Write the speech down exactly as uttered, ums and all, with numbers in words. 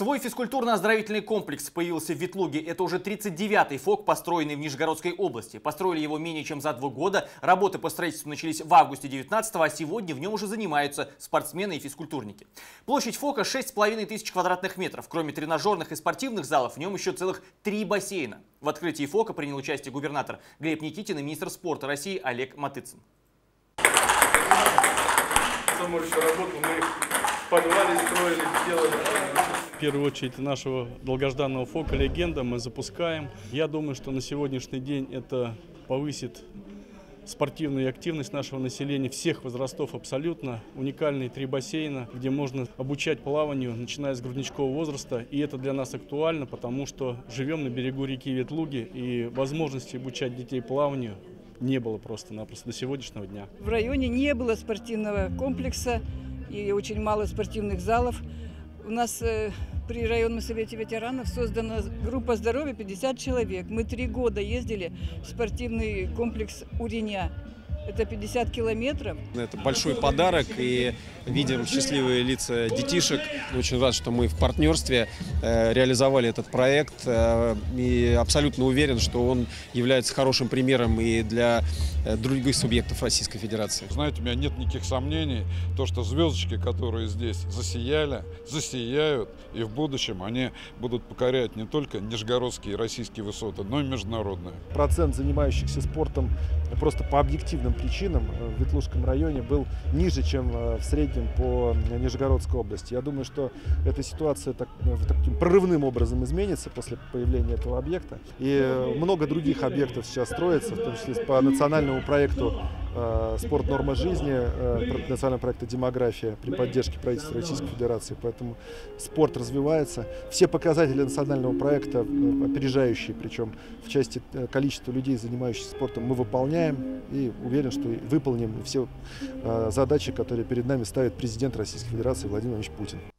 Свой физкультурно-оздоровительный комплекс появился в Ветлуге. Это уже тридцать девятый ФОК, построенный в Нижегородской области. Построили его менее чем за два года. Работы по строительству начались в августе девятнадцатого, а сегодня в нем уже занимаются спортсмены и физкультурники. Площадь ФОКа шесть с половиной тысяч квадратных метров. Кроме тренажерных и спортивных залов, в нем еще целых три бассейна. В открытии ФОКа принял участие губернатор Глеб Никитин и министр спорта России Олег Матыцин. Работу мы в подвале строили, делали. В первую очередь нашего долгожданного ФОКа «Легенда» мы запускаем. Я думаю, что на сегодняшний день это повысит спортивную активность нашего населения всех возрастов абсолютно. Уникальные три бассейна, где можно обучать плаванию, начиная с грудничкового возраста. И это для нас актуально, потому что живем на берегу реки Ветлуги, и возможности обучать детей плаванию не было просто-напросто до сегодняшнего дня. В районе не было спортивного комплекса и очень мало спортивных залов. У нас э, при районном совете ветеранов создана группа здоровья пятьдесят человек. Мы три года ездили в спортивный комплекс «Уреня». Это пятьдесят километров. Это большой подарок, и видим счастливые лица детишек. Очень рад, что мы в партнерстве э, реализовали этот проект. Э, и абсолютно уверен, что он является хорошим примером и для э, других субъектов Российской Федерации. Знаете, у меня нет никаких сомнений, то, что звездочки, которые здесь засияли, засияют, и в будущем они будут покорять не только нижегородские и российские высоты, но и международные. Процент занимающихся спортом просто по объективным причинам в Ветлужском районе был ниже, чем в среднем по Нижегородской области. Я думаю, что эта ситуация так, таким прорывным образом изменится после появления этого объекта. И много других объектов сейчас строится, в том числе по национальному проекту «Спорт. Норма жизни», национального проекта «Демография» при поддержке правительства Российской Федерации. Поэтому спорт развивается. Все показатели национального проекта опережающие, причем в части количества людей, занимающихся спортом, мы выполняем. И уверен, что выполним все задачи, которые перед нами ставит президент Российской Федерации Владимир Владимирович Путин.